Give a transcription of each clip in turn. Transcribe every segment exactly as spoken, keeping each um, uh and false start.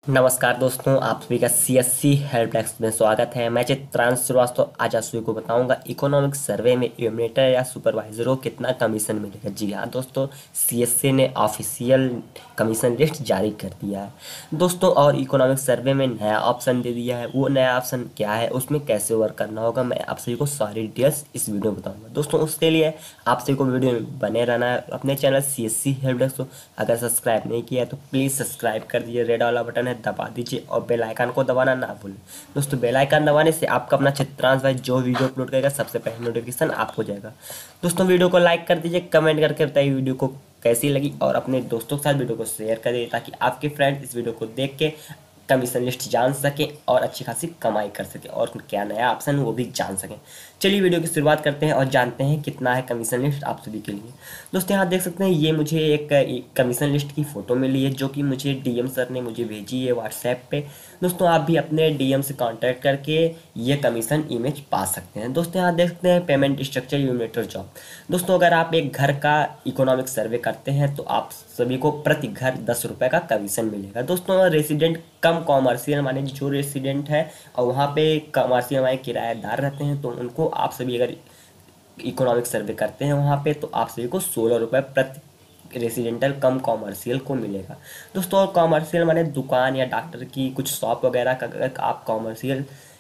नमस्कार दोस्तों, आप सभी का C S C help desk में स्वागत है। मैं चित्रांश श्रीवास्तव आज आप सभी को बताऊंगा इकोनॉमिक सर्वे में एडमिनिस्ट्रेटर या सुपरवाइजर को कितना कमीशन मिलेगा। जी हाँ दोस्तों, सी एस सी ने ऑफिशियल कमीशन लिस्ट जारी कर दिया है दोस्तों। और इकोनॉमिक सर्वे में नया ऑप्शन दे दिया है। वो नया ऑप्शन क्या है, उसमें कैसे वर्क करना होगा, मैं आप सभी को सारी डिटेल्स इस वीडियो में बताऊँगा दोस्तों। उसके लिए आप सभी को वीडियो में बने रहना है। अपने channel C S C help desk को अगर सब्सक्राइब नहीं किया है तो प्लीज़ सब्सक्राइब कर दीजिए। रेड वाला बटन है दबा दीजिए और बेल आइकन को दबाना ना भूलें दोस्तों। बेल आइकन दबाने से आपका अपना चित्रांश भाई जो वीडियो अपलोड करेगा सबसे पहले नोटिफिकेशन आपको जाएगा दोस्तों। वीडियो को लाइक कर दीजिए, कमेंट करके बताइए वीडियो को कैसी लगी और अपने दोस्तों के साथ वीडियो को शेयर करिए ताकि आपके फ्रेंड इस वीडियो को देख के कमीशन लिस्ट जान सकें और अच्छी खासी कमाई कर सकें और क्या नया ऑप्शन वो भी जान सकें। चलिए वीडियो की शुरुआत करते हैं और जानते हैं कितना है कमीशन लिस्ट आप सभी के लिए। दोस्तों यहाँ देख सकते हैं, ये मुझे एक कमीशन लिस्ट की फ़ोटो मिली है जो कि मुझे डी एम सर ने मुझे भेजी है व्हाट्सएप पे। दोस्तों आप भी अपने डी एम से कांटेक्ट करके ये कमीशन इमेज पा सकते हैं। दोस्तों यहाँ देख सकते हैं पेमेंट स्ट्रक्चर यूनिटर जॉब। दोस्तों अगर आप एक घर का इकोनॉमिक सर्वे करते हैं तो आप सभी को प्रति घर दस रुपये का कमीशन मिलेगा दोस्तों। रेसिडेंट कम कॉमर्शियल माने जो रेसिडेंट है और वहाँ पे कमर्शियल माने किराएदार रहते हैं तो उनको आप सभी अगर इकोनॉमिक सर्वे करते हैं वहाँ पे तो आप सभी को सोलह रुपये प्रति रेसिडेंटल कम कॉमर्शियल को मिलेगा दोस्तों। और कॉमर्शियल माने दुकान या डॉक्टर की कुछ शॉप वगैरह का अगर आप कॉमर्शियल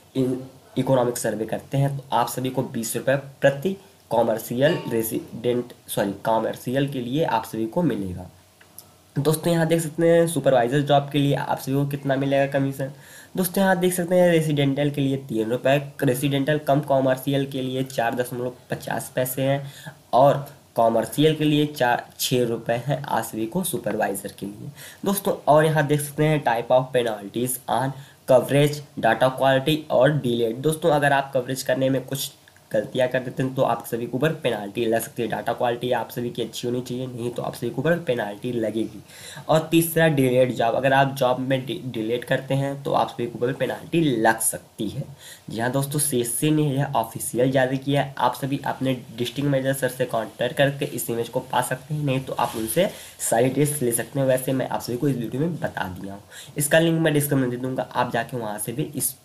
इकोनॉमिक सर्वे करते हैं तो आप सभी को बीस रुपये प्रति कॉमर्शियल रेसिडेंट सॉरी कॉमर्शियल के लिए आप सभी को मिलेगा दोस्तों। यहाँ देख सकते हैं सुपरवाइजर जॉब के लिए आप सभी को कितना मिलेगा कमीशन। दोस्तों यहाँ देख सकते हैं रेसिडेंटल के लिए तीन रुपये, रेसिडेंटल कम कॉमर्शियल के लिए चार दशमलव पचास पैसे हैं और कॉमर्शियल के लिए चार छः रुपये हैं आप सभी को सुपरवाइज़र के लिए दोस्तों। और यहाँ देख सकते हैं type of penalties on coverage, data quality और डिलेड। दोस्तों अगर आप कवरेज करने में कुछ गलतियाँ कर देते हैं तो आप सभी के ऊपर पेनाल्टी लग सकती है। डाटा क्वालिटी आप सभी की अच्छी होनी चाहिए, नहीं तो आप सभी के ऊपर पेनाल्टी लगेगी। और तीसरा डिलेट जॉब, अगर आप जॉब में डिलेट करते हैं तो आप सभी के ऊपर पेनाल्टी लग सकती है। जी हाँ दोस्तों, सी एस सी ने यह ऑफिशियल जारी किया है। आप सभी अपने डिस्ट्रिक्ट मैनेजर सर से कॉन्टैक्ट करके इस इमेज को पा सकते हैं, नहीं तो आप उनसे सारी डिटेल्स ले सकते हैं। वैसे मैं आप सभी को इस वीडियो में बता दिया हूँ, इसका लिंक मैं डिस्क्रिप्शन में दे दूँगा, आप जाके वहाँ से भी इस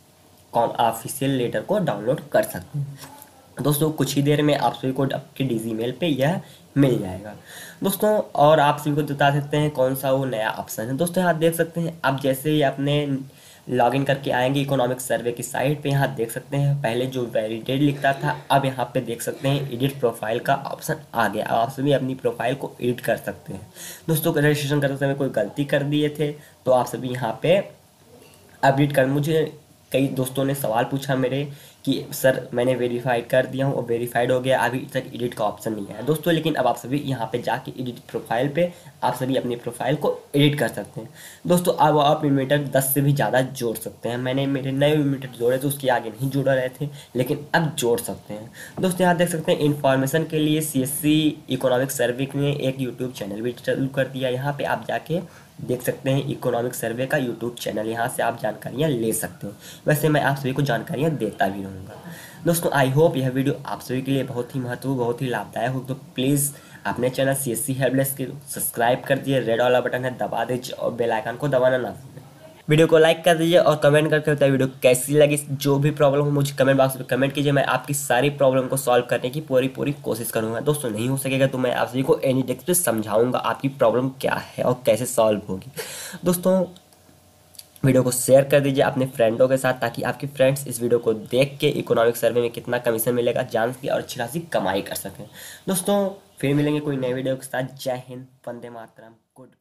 ऑफिशियल लेटर को डाउनलोड कर सकते हैं दोस्तों। कुछ ही देर में आप सभी को आपके डीजी मेल पे यह मिल जाएगा दोस्तों। और आप सभी को बता सकते हैं कौन सा वो नया ऑप्शन है दोस्तों। यहाँ देख सकते हैं, आप जैसे ही अपने लॉगिन करके आएंगे इकोनॉमिक सर्वे की साइट पे, यहाँ देख सकते हैं पहले जो वैलिडेट लिखता था अब यहाँ पे देख सकते हैं एडिट प्रोफाइल का ऑप्शन आ गया। आप सभी अपनी प्रोफाइल को एडिट कर सकते हैं दोस्तों। रजिस्ट्रेशन करते समय कोई गलती कर दिए थे तो आप सभी यहाँ पे अपडेट कर, मुझे कई दोस्तों ने सवाल पूछा मेरे कि सर मैंने वेरीफाइड कर दिया हूँ और वेरीफाइड हो गया, अभी तक एडिट का ऑप्शन नहीं आया दोस्तों। लेकिन अब आप सभी यहाँ पे जाके एडिट प्रोफाइल पे आप सभी अपनी प्रोफाइल को एडिट कर सकते हैं दोस्तों। अब आप मीटर दस से भी ज़्यादा जोड़ सकते हैं। मैंने मेरे नए मीटर जोड़े तो उसके आगे नहीं जोड़ रहे थे, लेकिन अब जोड़ सकते हैं दोस्तों। यहाँ देख सकते हैं इन्फॉर्मेशन के लिए सी एस सी इकोनॉमिक सर्वे ने एक यूट्यूब चैनल भी चालू कर दिया। यहाँ पर आप जाके देख सकते हैं इकोनॉमिक सर्वे का यूट्यूब चैनल, यहाँ से आप जानकारियाँ ले सकते हैं। वैसे मैं आप सभी को जानकारियाँ देता भी रहूँगा दोस्तों। आई होप यह वीडियो आप सभी के लिए बहुत ही महत्वपूर्ण बहुत ही लाभदायक हो, तो प्लीज़ अपने channel C S C help desk को सब्सक्राइब कर दीजिए। रेड वाला बटन है दबा दीजिए और बेल आइकन को दबाना ना भूलें। वीडियो को लाइक कर दीजिए और कमेंट करके बताइए वीडियो कैसी लगी। जो भी प्रॉब्लम हो मुझे कमेंट बॉक्स में कमेंट कीजिए, मैं आपकी सारी प्रॉब्लम को सॉल्व करने की पूरी पूरी कोशिश करूंगा दोस्तों। नहीं हो सकेगा तो मैं आप सभी को एनी डेस्क पे समझाऊंगा आपकी प्रॉब्लम क्या है और कैसे सॉल्व होगी दोस्तों। वीडियो को शेयर कर दीजिए अपने फ्रेंडों के साथ ताकि आपके फ्रेंड्स इस वीडियो को देख के इकोनॉमिक सर्वे में कितना कमीशन मिलेगा जान सके और अच्छी खासी कमाई कर सकें दोस्तों। फिर मिलेंगे कोई नए वीडियो के साथ। जय हिंद, वंदे मातरम, गुड।